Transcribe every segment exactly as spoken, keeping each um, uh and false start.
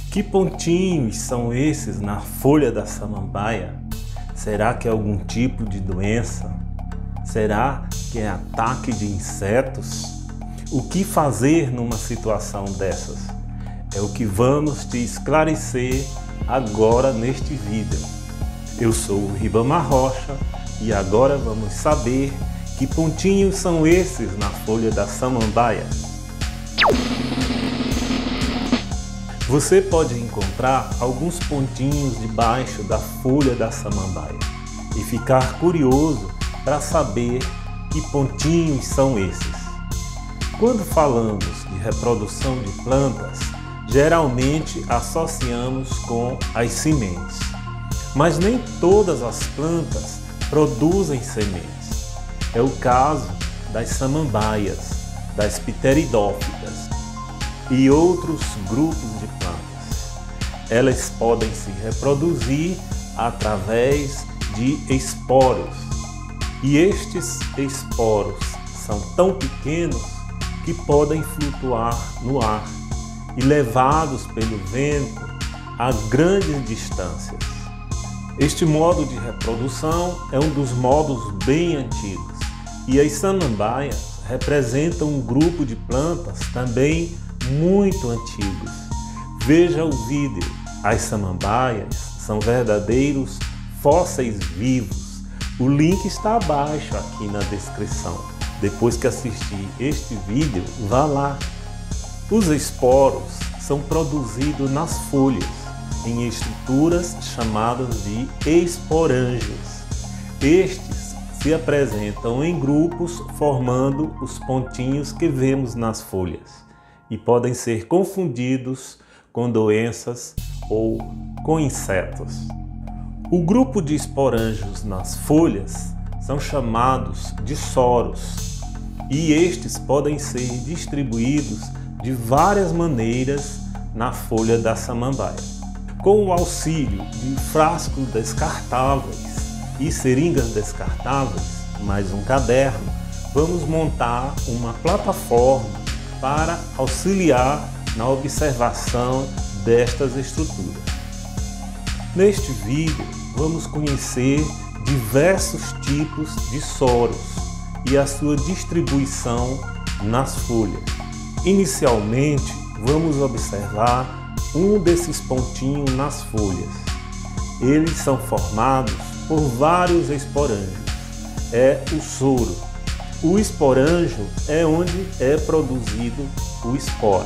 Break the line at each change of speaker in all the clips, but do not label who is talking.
Que pontinhos são esses na folha da samambaia? Será que é algum tipo de doença? Será que é ataque de insetos? O que fazer numa situação dessas? É o que vamos te esclarecer agora neste vídeo. Eu sou o Ribamar Rocha e agora vamos saber que pontinhos são esses na folha da samambaia. Você pode encontrar alguns pontinhos debaixo da folha da samambaia e ficar curioso para saber que pontinhos são esses. Quando falamos de reprodução de plantas, geralmente associamos com as sementes, mas nem todas as plantas produzem sementes. É o caso das samambaias, das pteridófitas e outros grupos de plantas. Elas podem se reproduzir através de esporos, e estes esporos são tão pequenos que podem flutuar no ar e levados pelo vento a grandes distâncias. Este modo de reprodução é um dos modos bem antigos, e as samambaias representam um grupo de plantas também muito antigos. Veja o vídeo. As samambaias são verdadeiros fósseis vivos. O link está abaixo aqui na descrição. Depois que assistir este vídeo, vá lá. Os esporos são produzidos nas folhas, em estruturas chamadas de esporângios. Estes se apresentam em grupos, formando os pontinhos que vemos nas folhas, e podem ser confundidos com doenças ou com insetos. O grupo de esporângios nas folhas são chamados de soros, e estes podem ser distribuídos de várias maneiras na folha da samambaia. Com o auxílio de frascos descartáveis e seringas descartáveis, mais um caderno, vamos montar uma plataforma para auxiliar na observação destas estruturas. Neste vídeo, vamos conhecer diversos tipos de soros e a sua distribuição nas folhas. Inicialmente, vamos observar um desses pontinhos nas folhas. Eles são formados por vários esporângios. É o soro. O esporângio é onde é produzido o esporo.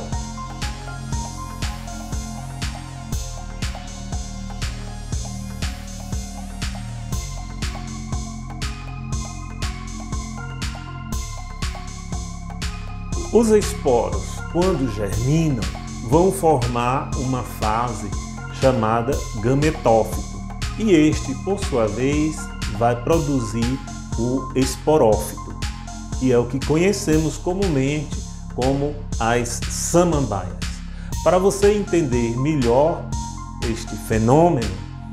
Os esporos, quando germinam, vão formar uma fase chamada gametófito, e este, por sua vez, vai produzir o esporófito, que é o que conhecemos comumente como as samambaias. Para você entender melhor este fenômeno,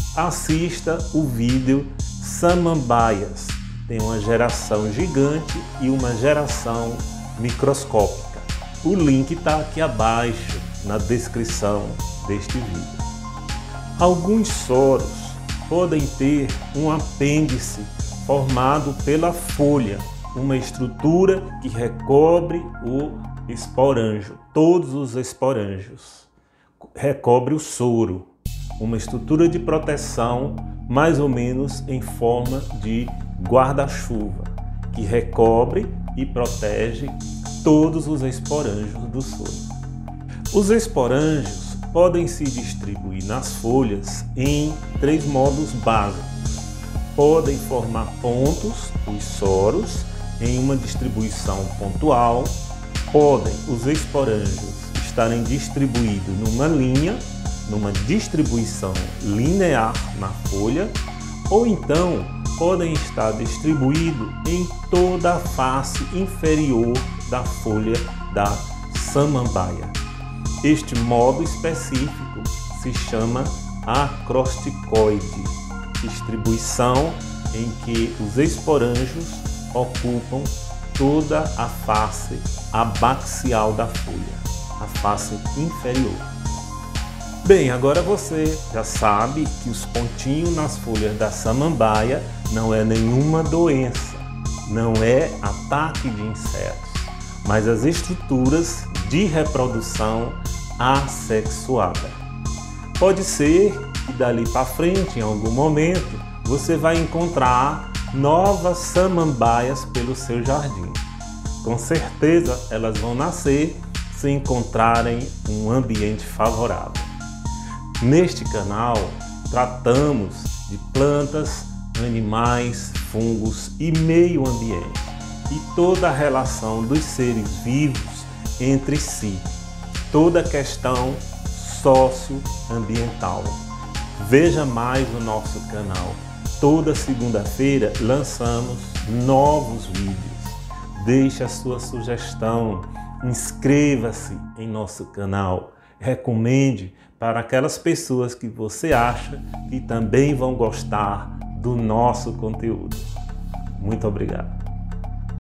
assista o vídeo Samambaias. Tem uma geração gigante e uma geração microscópica. O link está aqui abaixo na descrição deste vídeo. Alguns soros podem ter um apêndice formado pela folha, uma estrutura que recobre o esporângio, todos os esporângios. Recobre o soro, uma estrutura de proteção mais ou menos em forma de guarda-chuva, que recobre e protege todos os esporângios do soro. Os esporângios podem se distribuir nas folhas em três modos básicos. Podem formar pontos, os soros, em uma distribuição pontual. Podem os esporângios estarem distribuídos numa linha, numa distribuição linear na folha, ou então podem estar distribuídos em toda a face inferior da folha da samambaia. Este modo específico se chama acrosticoide, distribuição em que os esporângios ocupam toda a face abaxial da folha, a face inferior. Bem, agora você já sabe que os pontinhos nas folhas da samambaia não é nenhuma doença, não é ataque de insetos, mas as estruturas de reprodução assexuada. Pode ser que dali para frente, em algum momento, você vai encontrar novas samambaias pelo seu jardim. Com certeza elas vão nascer se encontrarem um ambiente favorável. Neste canal tratamos de plantas, animais, fungos e meio ambiente e toda a relação dos seres vivos entre si, toda a questão socioambiental. Veja mais no nosso canal. Toda segunda-feira lançamos novos vídeos. Deixe a sua sugestão, inscreva-se em nosso canal, recomende para aquelas pessoas que você acha que também vão gostar do nosso conteúdo. Muito obrigado.